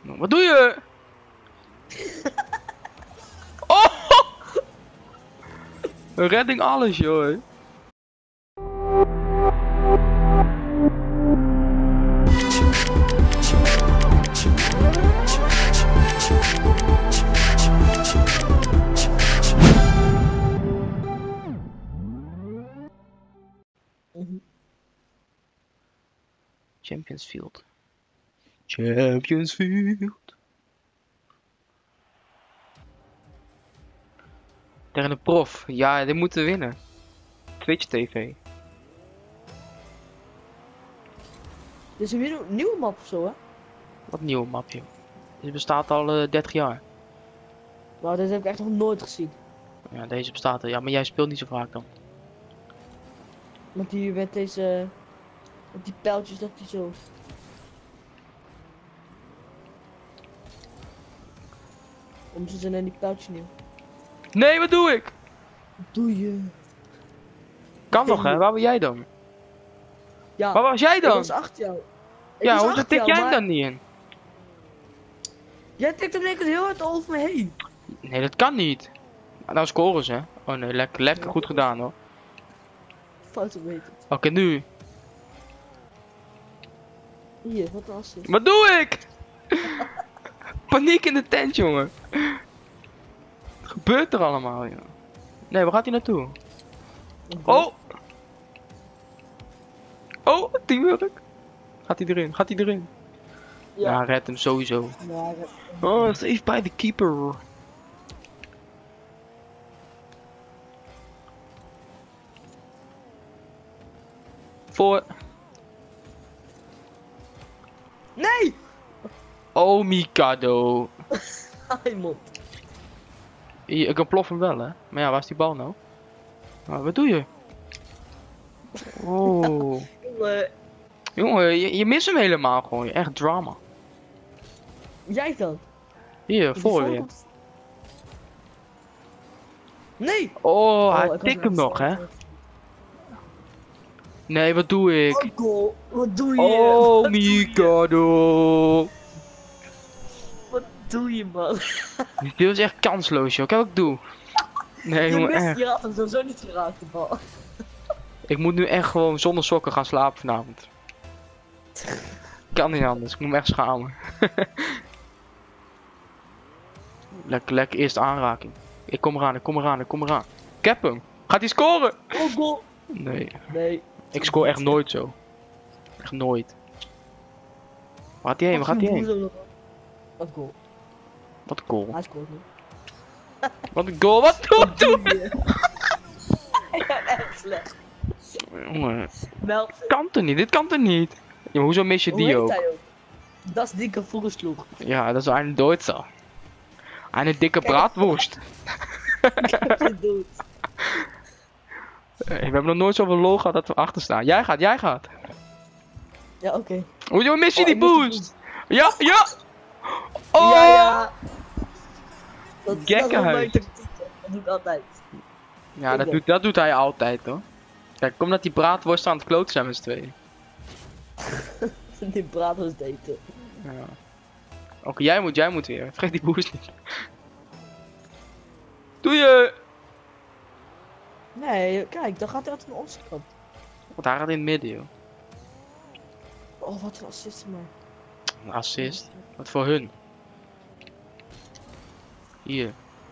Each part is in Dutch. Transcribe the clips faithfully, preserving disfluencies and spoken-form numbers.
Wat doe je? Oh! Redding alles, joh. Champions Field. Champions Field. Tegen de prof. Ja, die moeten winnen. Twitch T V. Dit is weer een nieuwe map of zo, hè? Wat nieuwe map, joh. Deze bestaat al uh, dertig jaar. Nou, dit heb ik echt nog nooit gezien. Ja, deze bestaat er. Ja, maar jij speelt niet zo vaak dan. Met die, met deze... Met die pijltjes dat die zo... Om ze in die pijltjes nieuw. Nee, wat doe ik? Wat doe je? Kan toch, hè? Waar ben jij dan? Ja, Waar was jij ik dan? was achter jou. Ik Ja, was hoezo achter tik jou, jij hem maar dan niet in? Jij tikt hem denk ik heel hard over me heen. Nee, dat kan niet. Maar nou scoren ze, hè? Oh nee, lekker, lekker Ja, goed gedaan, hoor. Fout om weten. Oké, okay, nu. Hier, wat een assist. Wat doe ik? Paniek in de tent, jongen. Wat gebeurt er allemaal, joh? Nee, waar gaat hij naartoe? Oh! Oh, teamwork. Gaat hij erin? Gaat hij erin? Ja, ja red hem sowieso. Ja, red hem. Oh, saved by the keeper. Voor. Nee! Oh, Mikado. Ai, mond. Ik kan ploffen wel, hè? Maar ja, waar is die bal nou? Oh, wat doe je? Oh. Jongen. Jongen, je, je mist hem helemaal gewoon. Echt drama. Jij dan? Hier, voor weer. Nee! Oh, Oh, hij ik tikt was hem nog, hè? net- Nee, wat doe ik? Oh, goal. Wat doe je? Oh, Wat doe je? Mikado. Wat doe je, man? Dit was echt kansloos, joh. Kijk wat ik doe. Nee, Je jongen, mist, echt. je had hem sowieso niet geraakt, de bal. Ik moet nu echt gewoon zonder sokken gaan slapen vanavond. Kan niet anders, ik moet me echt schamen. Lekker, lekker, eerste aanraking. Ik kom eraan, ik kom eraan, ik kom eraan. Ik heb hem. Gaat hij scoren? Oh, goal. Nee, Nee. ik scoor echt nooit zo. Echt nooit. Waar gaat hij heen? Waar gaat hij heen? Wat goal. Wat een goal. Hij scoort nu. Wat een goal. Wat doet hij? Ik ben echt slecht. Jongen, Meld. kan toch niet? Dit kan toch niet? Ja, hoezo mis je Hoe die heet ook? hij ook? Dat is dikke vogelsloeg. Ja, dat is een Duitser. Een dikke braadworst. Dood. We hebben nog nooit zoveel lol gehad dat we achter staan. Jij gaat, jij gaat. Ja, oké. Okay. Hoezo mis je Oh, die ik mis die boost? Ja, ja! Oh! Ja, ja. Dat, dat is Gekkenhuis. wel mijn tactiek. Dat doe ik altijd. Ja, Ik dat ook. doet, dat doet hij altijd hoor. Kijk, kom dat die braadworst aan het kloten zijn met z'n tweeën. Die braders daten. Ja. Oké, okay, jij moet, jij moet weer. Vergeet die boost niet. Doe je! Nee, kijk, dan gaat hij altijd naar onze kant. Want hij gaat in het midden joh. Oh, wat een assist maar. Een assist. Wat voor hun. Hier.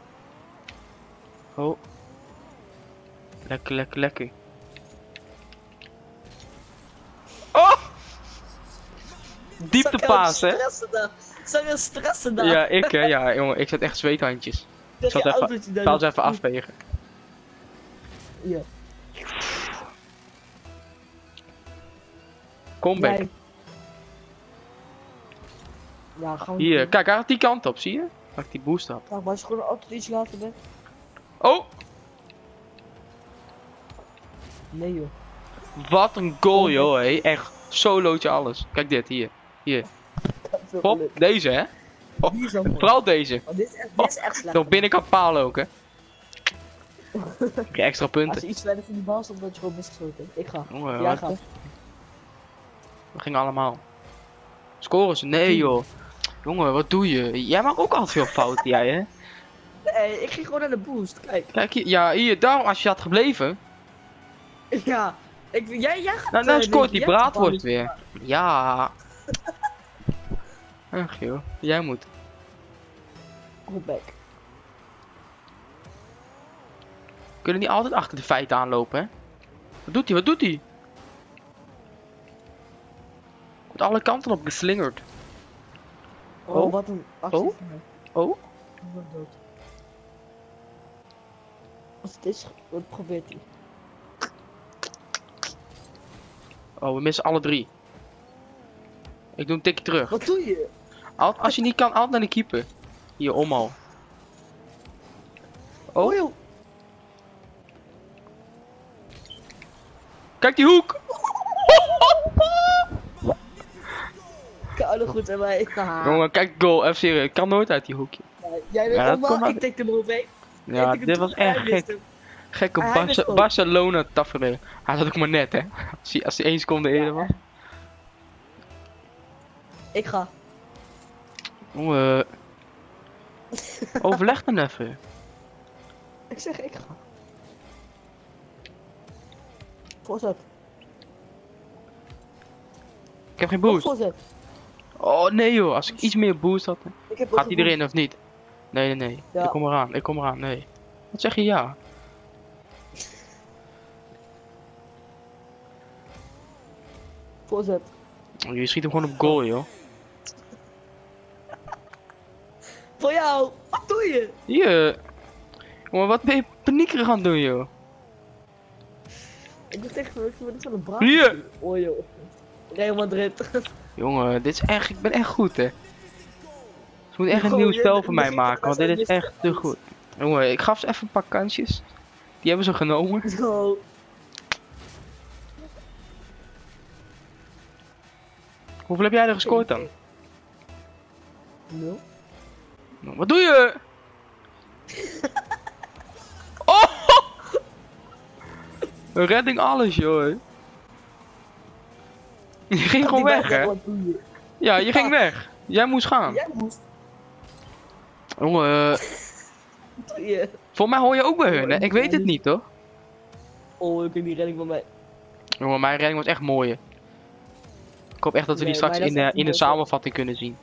Oh. Lekker, lekker, lekker. Oh! Dieptepaas, hè? Zou je stressen daar? Ja, ik hè, ja, jongen, ik zet echt zweethandjes. Ik zal het even, ik zal het even afvegen. Ja. Comeback. Nee. Ja, gaan we Hier, doen. kijk, hij gaat die kant op, zie je? Waar ik die boost had. Nou, maar als je gewoon altijd iets later bent. Oh! Nee joh. Wat een goal, joh, hé. Echt, solootje alles. Kijk dit, hier. Hier. Veel Hop, geluk. deze, hè? Oh, Die is wel mooi. vooral deze. Oh, dit is echt, dit is echt slecht. Nog binnenkant paal ook, hè? Heb je extra Als punten. je iets verder van die bal stond, dat je gewoon misgeschoten. Ik ga. Jongen, Jij wat- gaat. We gingen allemaal. Scoren ze? Nee, joh. Jongen, wat doe je? Jij maakt ook altijd veel fouten, jij hè? Nee, ik ging gewoon naar de boost. Kijk. Kijk hier, ja, hier, daarom als je had gebleven. Ja. Ik, jij, jij gaat... Nou, nou eh, scoort nee, die jij gaat braadworst balletje weer. Ja. Ach joh, jij moet. Go back. We kunnen niet altijd achter de feiten aanlopen, hè? Wat doet hij? Wat doet hij? Met alle kanten op geslingerd. Oh, Oh. wat een actie Oh. van mij. Oh? Ik word dood. Als het is, wat probeert hij? Oh, we missen alle drie. Ik doe een tikje terug. Wat doe je? Alt, als je niet kan, altijd naar de keeper. Hier, om al. Oh, Oh, joh. kijk die hoek! Koude goed en wij. Haha. Jongen, kijk de goal, even serieus. Ik kan nooit uit die hoekje. Jij bent Ja, dat allemaal, komt uit- ik tik hem eroverheen. Ja, Ik tik hem dit was terug, echt hij mist gek. hem. Gekke Hij Barca wist ook. Barcelona tafereel. Hij zat ook maar net, hè. Als hij, als hij één seconde eerder was. Ik ga. Jongen. Overleg dan even. Ik zeg ik ga. Voorzet. Ik heb geen Oh, boost. voorzet. Oh nee joh, als ik iets meer boost had. Ik heb ook Gaat hij een erin of niet? Nee, nee, nee. Ja. Ik kom eraan, ik kom eraan, nee. Wat zeg je ja? Voorzet. Oh, je schiet hem gewoon op goal, joh. Voor jou. Wat doe je? Hier. Jongen, wat ben je paniekerig aan het doen, joh? Ik dacht echt, ik word van een braaf. Hier. Oh joh. Real Madrid. Jongen, dit is echt, ik ben echt goed, hè. Ze moeten echt een Goh, nieuw je- spel je voor mij begint maken, want dit is best wel echt te goed. Jongen, ik gaf ze even een paar kansjes. Die hebben ze genomen. Zo. Hoeveel heb jij er gescoord dan? Nul. Nou, wat doe je? Oh! Een redding alles, joh. Je ging gewoon weg, hè? Wat doe je? Ja, je ging weg. Jij moest gaan. Jij moest. Jongen, eh, Wat doe je? voor mij hoor je ook bij hun, hè? Ik weet het niet, hoor. Oh, ik heb die redding van mij. Jongen, mijn redding was echt mooi. hè. Ik hoop echt dat we die Nee, straks maar in dat is de, echt in de mooi. samenvatting kunnen zien.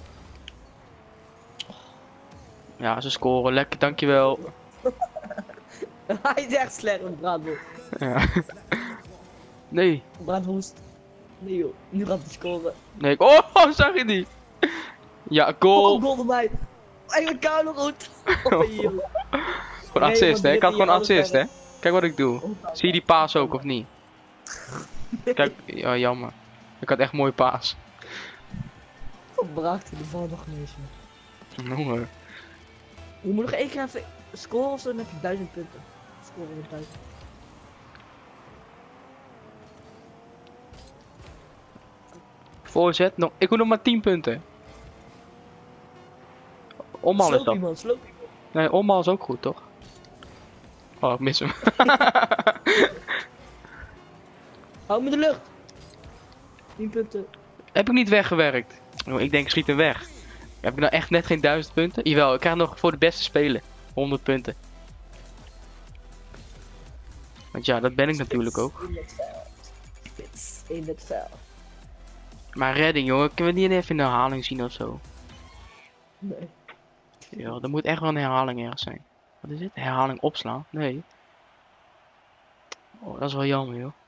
Ja, ze scoren. Lekker, dankjewel. Hij is echt slecht met braadworst. Ja. Nee, Braadworst. Nee joh, nu gaat hij scoren. nee. Oh, zag je die? Ja, Oh, goal. goal van mij. Ik ben koude goed. Oh, joh. Gewoon Nee, assist, hè? want Ik had dit gewoon hier alles assist, hè? verder. Kijk wat ik doe. Oh, Zie je die paas ook, of niet? Kijk, ja, jammer. Ik had echt mooi paas. braakte de bal nog niet eens. Jongen. Je moet nog één keer even scoren of zo, dan heb je duizend punten. Scoren met duizend. Voorzet, nog. Ik wil nog maar tien punten. Omhaal is Sloop dat. iemand, sloop iemand. Nee, omhaal is ook goed, toch? Oh, ik mis hem. Hou me de lucht. tien punten. Heb ik niet weggewerkt? Oh, ik denk, schiet hem weg. Heb ik nou echt net geen duizend punten? Jawel, ik krijg nog voor de beste spelen. honderd punten. Want ja, dat ben ik natuurlijk ook. In het veld. Spits in het veld. Maar redding, jongen. Kunnen we niet even een herhaling zien of zo? Nee. Ja, er moet echt wel een herhaling ergens zijn. Wat is dit? Herhaling opslaan? Nee. Oh, dat is wel jammer, joh.